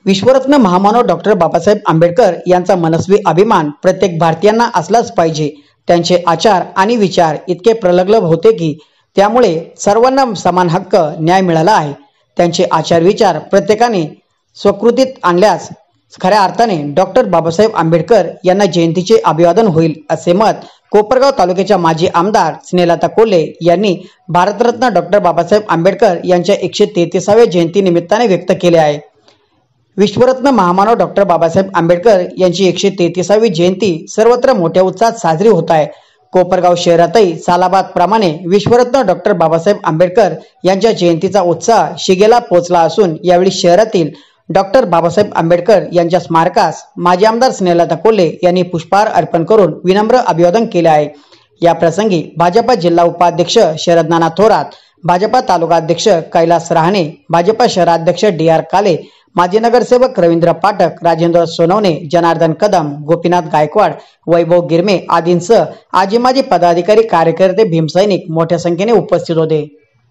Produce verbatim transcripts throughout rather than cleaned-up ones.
विश्वरत्न महामानव डॉक्टर बाबासाहेब आंबेडकर यांचा मनस्वी अभिमान प्रत्येक भारतीयांना असलाच पाहिजे। त्यांचे आचार आणि विचार इतके प्रगल्भ होते की त्यामुळे सर्वांना समान हक्क न्याय मिळाला आहे। त्यांचे आचार विचार प्रत्येकाने स्वीकृतीत आणल्यास खऱ्या अर्थाने डॉक्टर बाबासाहेब आंबेडकर यांना जयंतीचे अभिवादन होईल असे मत कोपरगाव तालुक्याच्या माजी आमदार स्नेहलता कोल्हे यांनी भारतरत्न डॉक्टर बाबासाहेब आंबेडकर यांच्या एकशे तेहतीसाव्या जयंती निमित्ताने व्यक्त केले आहे। विश्वरत्न महामानव डॉक्टर बाबासाहेब आंबेडकर यांची एकशे तेहतीसावी जयंती सर्वत्र मोठ्या उत्साहात साजरी होत आहे। कोपरगाव शहरातही सालाबाद प्रमाणे विश्वरत्न डॉक्टर बाबासाहेब आंबेडकर यांच्या जयंतीचा उत्साह शिगेला पोहोचला असून यावेळी शहरातील डॉक्टर बाबासाहेब आंबेडकर यांच्या स्मारकास माजी आमदार स्नेहलता कोल्हे यांनी पुष्पहार अर्पण करून विनम्र अभिवादन केले आहे। या प्रसंगी भाजपा जिल्हा उपाध्यक्ष शरद नाना थोरात, भाजपा तालुका अध्यक्ष कैलास रहाणे, भाजपा शहराध्यक्ष डी आर काले, माजी नगरसेवक रवींद्र पाठक, राजेंद्र सोनवणे, जनार्दन कदम, गोपीनाथ गायकवाड, वैभव गिरमे आदींसह आजी माजी पदाधिकारी, कार्यकर्ते, भीमसैनिक मोठ्या संख्येने उपस्थित होते।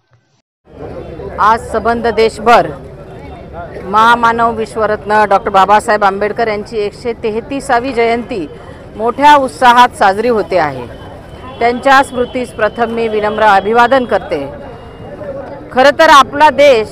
आज संबंध देशभर महामानव विश्वरत्न डॉक्टर बाबासाहेब आंबेडकर यांची एकशे तेहतीसावी जयंती मोठ्या उत्साहात साजरी होते आहे। त्यांच्या स्मृतीस प्रथम मी विनम्र अभिवादन करते। खरं तर आपला देश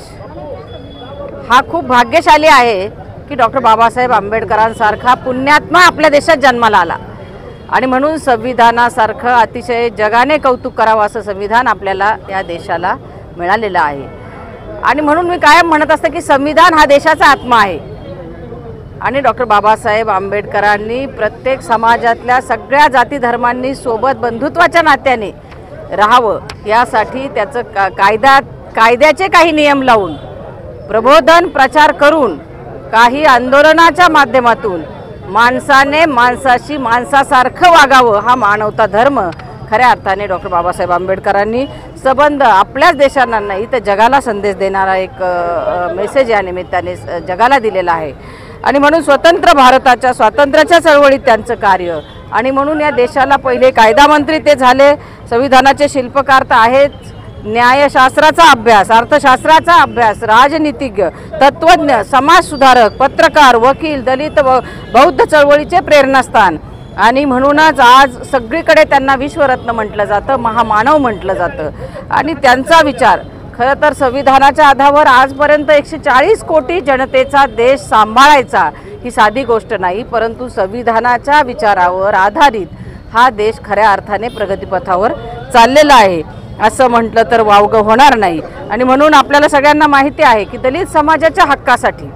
हा खूप भाग्यशाली आहे की डॉक्टर बाबासाहेब आंबेडकरांसारखा पुण्यात्मा आपल्या देशात जन्माला आला आणि म्हणून संविधानासारखं अतिशय जगाने कौतुक करावं असं संविधान आपल्याला या देशाला मिळालेलं आहे। आणि म्हणून मी कायम म्हणत असते की संविधान हा देशाचा आत्मा आहे आणि डॉक्टर बाबासाहेब आंबेडकरांनी प्रत्येक समाजातल्या सगळ्या जाती धर्मांनी सोबत बंधुत्वाच्या नात्याने राहावं यासाठी त्याचं का कायदा कायद्याचे काही नियम लावून प्रबोधन प्रचार करून काही आंदोलनाच्या माध्यमातून माणसाने माणसाशी माणसासारखं वागावं हा मानवता धर्म खऱ्या अर्थाने डॉक्टर बाबासाहेब आंबेडकरांनी संबंध आपल्याच देशांना नाही तर जगाला संदेश देणारा एक मेसेज या निमित्ताने जगाला दिलेला आहे। आणि म्हणून स्वतंत्र भारताच्या स्वातंत्र्याच्या चळवळीत त्यांचं कार्य आणि म्हणून या देशाला पहिले कायदा मंत्री ते झाले, संविधानाचे शिल्पकार तर आहेत, न्यायशास्त्राचा अभ्यास, अर्थशास्त्राचा अभ्यास, राजनीतिज्ञ, तत्वज्ञ, समाजसुधारक, पत्रकार, वकील, दलित व बौद्ध चळवळीचे प्रेरणास्थान आणि म्हणूनच आज सगळीकडे त्यांना विश्वरत्न म्हटलं जातं, महामानव म्हटलं जातं। आणि त्यांचा विचार खरं तर संविधानाच्या आधारावर आजपर्यंत एकशे चाळीस कोटी जनतेचा देश सांभाळायचा ही साधी गोष्ट नाही, परंतु संविधानाच्या विचारावर आधारित हा देश खऱ्या अर्थाने प्रगतीपथावर चाललेला आहे असं म्हटलं तर वावगं होणार नाही। आणि म्हणून आपल्याला सगळ्यांना माहिती आहे की दलित समाजाच्या हक्कासाठी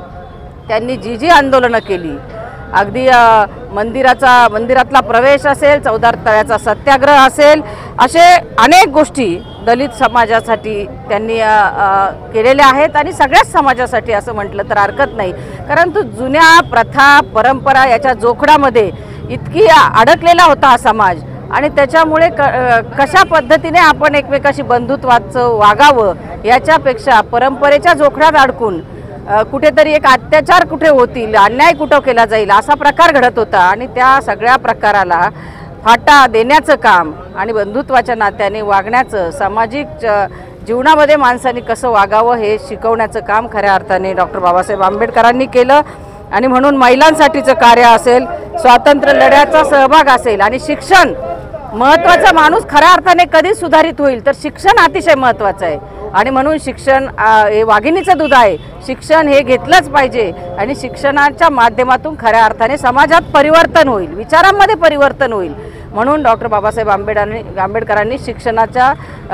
त्यांनी जी जी आंदोलनं केली, अगदी मंदिराचा मंदिरातला प्रवेश असेल, चौदार तळ्याचा सत्याग्रह असेल, असे अनेक गोष्टी दलित समाजासाठी त्यांनी केलेल्या आहेत आणि सगळ्याच समाजासाठी असं म्हटलं तर हरकत नाही। कारण तो जुन्या प्रथा परंपरा याच्या जोखडामध्ये इतकी अडकलेला होता हा समाज आणि त्याच्यामुळे क कशा पद्धतीने आपण एकमेकाशी बंधुत्वाचं वागावं याच्यापेक्षा परंपरेच्या जोखडात अडकून कुठेतरी एक अत्याचार कुठे होतील, अन्याय कुठं केला जाईल असा प्रकार घडत होता आणि त्या सगळ्या प्रकाराला फाटा देण्याचं काम आणि बंधुत्वाच्या नात्याने वागण्याचं, सामाजिक जीवनामध्ये माणसांनी कसं वागावं हे शिकवण्याचं काम खऱ्या अर्थाने डॉक्टर बाबासाहेब आंबेडकरांनी केलं। आणि म्हणून महिलांसाठीचं कार्य असेल, स्वातंत्र्य लढ्याचा सहभाग असेल आणि शिक्षण महत्त्वाचा, माणूस खऱ्या अर्थाने कधी सुधारित होईल तर शिक्षण अतिशय महत्त्वाचं आहे आणि म्हणून शिक्षण हे वाघिणीचं दूध आहे, शिक्षण हे घेतलंच पाहिजे आणि शिक्षणाच्या माध्यमातून खऱ्या अर्थाने समाजात परिवर्तन होईल, विचारांमध्ये परिवर्तन होईल। म्हणून डॉक्टर बाबासाहेब आंबेडकरांनी आंबेडकरांनी शिक्षणाचा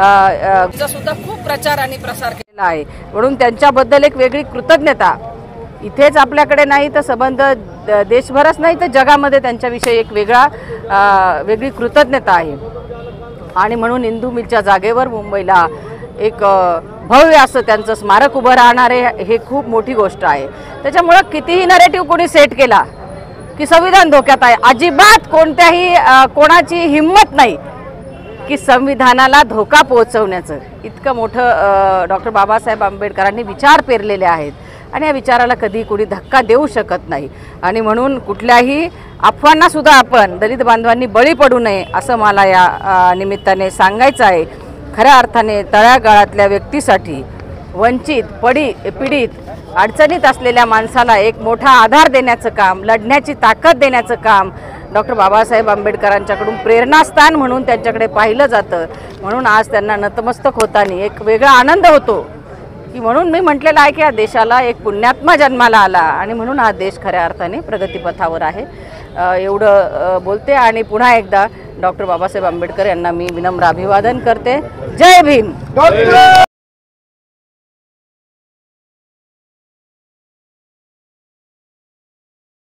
सुद्धा खूप प्रचार आणि प्रसार केलेला आहे, म्हणून त्यांच्याबद्दल एक वेगळी कृतज्ञता इथेच आपल्याकडे नाही तर संबंध देशभरच नाही तर जगामध्ये त्यांच्याविषयी एक वेगळा वेगळी कृतज्ञता आहे। आणि म्हणून इंदू मिलच्या जागेवर मुंबईला एक भव्य असं त्यांचं स्मारक उभं राहणार आहे, हे खूप मोठी गोष्ट आहे। त्याच्यामुळं कितीही नरेटिव्ह कोणी सेट केला की संविधान धोक्यात आहे, अजिबात कोणत्याही कोणाची हिंमत नाही की संविधानाला धोका पोहोचवण्याचं। इतकं मोठं डॉक्टर बाबासाहेब आंबेडकरांनी विचार पेरलेले आहेत आणि या विचाराला कधी कोणी धक्का देऊ शकत नाही आणि म्हणून कुठल्याही अफवांना सुद्धा आपण दलित बांधवांनी बळी पडू नये असं मला या निमित्ताने सांगायचं आहे। खऱ्या अर्थाने तळागाळातल्या व्यक्तीसाठी, वंचित, पडी पीडित अडचणीत असलेल्या माणसाला एक मोठा आधार देण्याचं काम, लढण्याची ताकद देण्याचं काम डॉक्टर बाबासाहेब आंबेडकरांच्याकडून प्रेरणास्थान म्हणून त्यांच्याकडे पाहिलं जातं. म्हणून आज त्यांना नतमस्तक होताना एक वेगळा आनंद होतो की म्हणून मी म्हटलेलं आहे की या देशाला एक पुण्यात्मा जन्माला आला आणि म्हणून हा देश खऱ्या अर्थाने प्रगतीपथावर आहे. एवढं बोलते आणि पुन्हा एकदा डॉक्टर बाबासाहेब आंबेडकर यांना मी विनम्र अभिवादन करते. जय भीम.